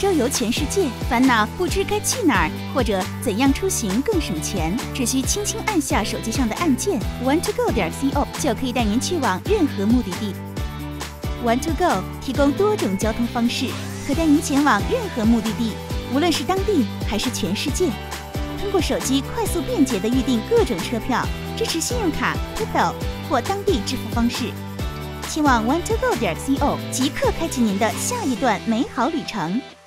周游全世界，烦恼不知该去哪儿，或者怎样出行更省钱，只需轻轻按下手机上的按键 ，one2go.co 就可以带您去往任何目的地。One2go 提供多种交通方式，可带您前往任何目的地，无论是当地还是全世界。通过手机快速便捷地预订各种车票，支持信用卡、PayPal 或当地支付方式。前往 one2go.co 即刻开启您的下一段美好旅程。